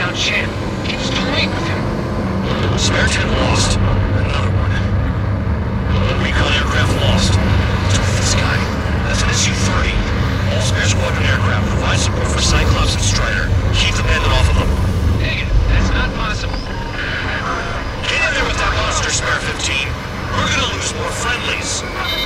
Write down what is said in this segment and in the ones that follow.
down Chen. Keeps toying with him. Spare 10 lost. Another one. Recon aircraft lost. What's with this guy? That's an SU-30. All spare squadron aircraft provide support for Cyclops and Strider. Keep the bandit off of them. Dang it, that's not possible. Get in there with that monster, Spare 15. We're gonna lose more friendlies.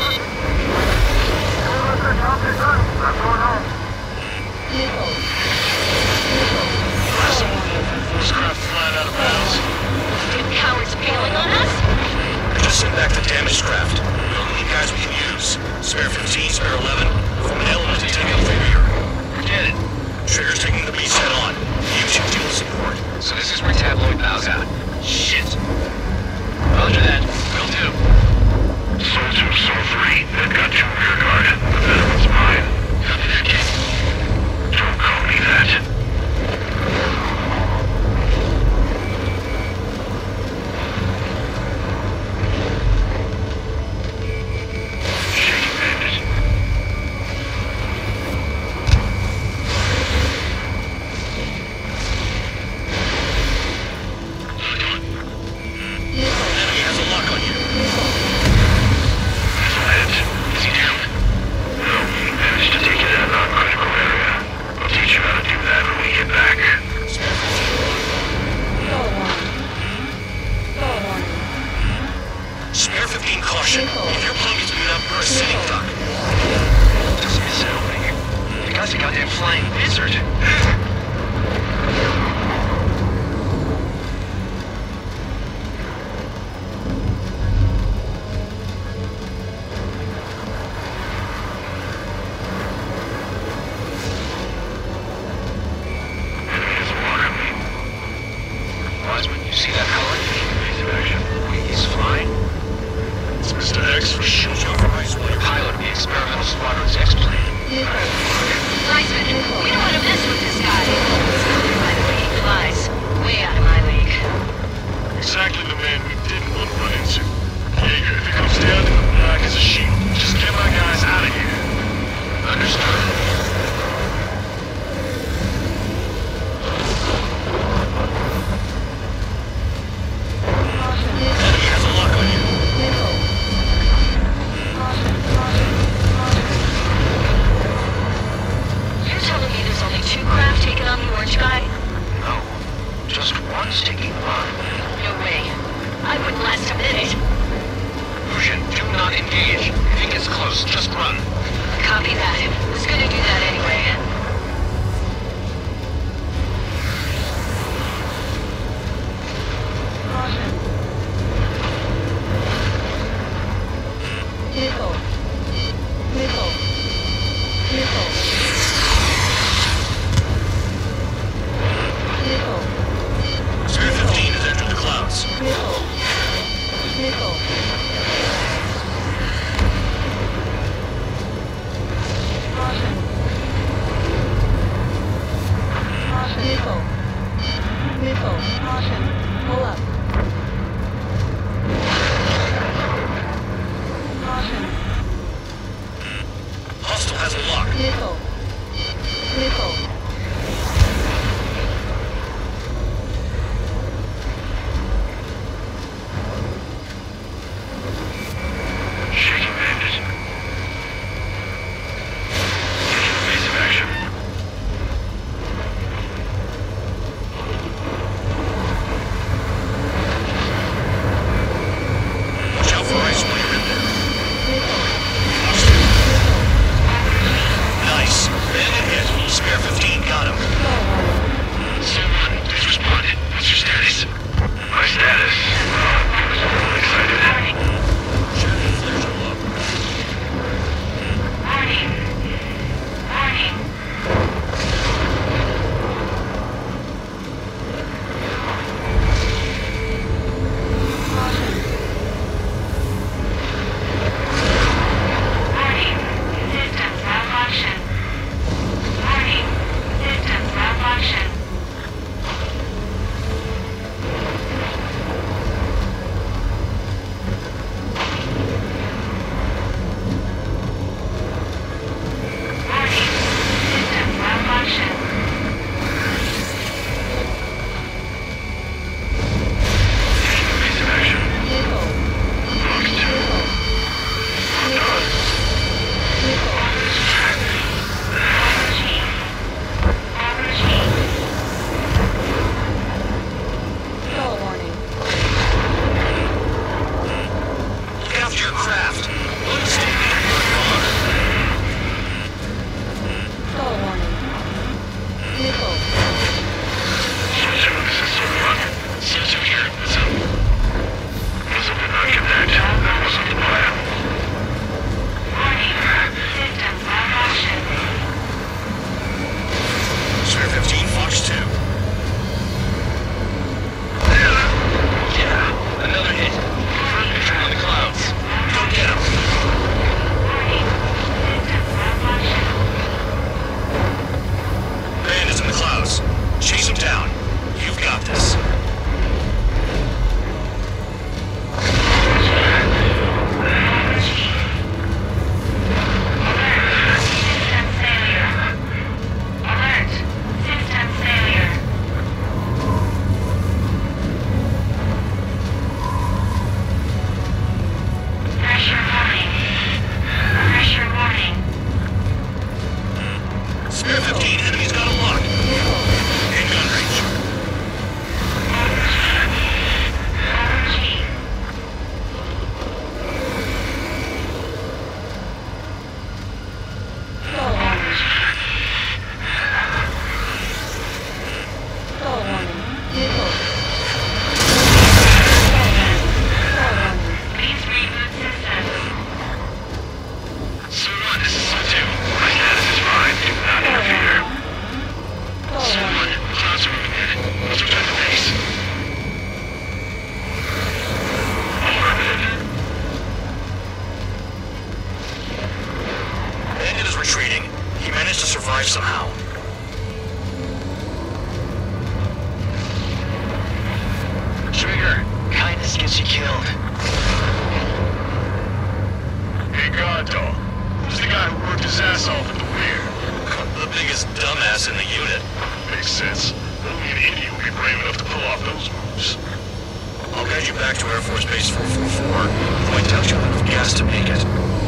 This craft flying out of bounds. You cowards bailing on us? Just send back the damaged craft. We only need guys we can use. Spare 15, Spare 11. Form an element to take out the rear. Forget it. Trigger's taking the beast head on. You should deal with support. So this is where Tabloid bows out. Shit. Roger that. Will do. Soul 2, Soul 3, they've got you rear guard. The better one's mine. Copy that, kid. Don't call me that. Shaky bandit. Enemy has a lock on you. Lance, is he down? No, he managed to take it in a non-critical area. I'll teach you how to do that when we get back. Spare 15. Spare 15, caution. If your plane gets beat up, you're a sitting duck. Doesn't miss it over here. The guy's a goddamn flying wizard. Enemy has a lock on me. Wiseman, you see that color? Evasive action. He's flying. It's Mr. X for sure. Pilot of the experimental squadron's X-plane. Reisman, we don't want to mess with this guy. He's not by the way he flies. Way out of my league. Exactly the man we didn't want to run into. Jaeger, if it comes down to it, black as a sheep. Just get my guys out of here. Understood. Enemy has a lock on you. You're telling me there's only 2 craft taking on the orange guy? No. Just one's taking on. No way. I wouldn't last a minute. Lucian, do not engage. If he gets close, just run. Copy that. Was gonna do that anyway. Spare 15 has entered the clouds. Hostile has a lock. Shaky bandit. Evasive action. Watch out for ice while you're in there. Nice. Bandit hit. Spare 15 We've got this. Spare 15, enemy's got a lock. In gun range. Suit 1, this is Suit 2. My status is fine. Do not interfere. Suit 1, clouds are moving in. Let's return to base. Bandit is retreating. He managed to survive somehow. Trigger, kindness gets you killed. Hey, God Dog. Who's the guy who worked his ass off at the weir? The biggest dumbass in the unit. Makes sense. Only an idiot would be brave enough to pull off those moves. I'll guide you back to Air Force Base 444. Point out you have enough gas to make it.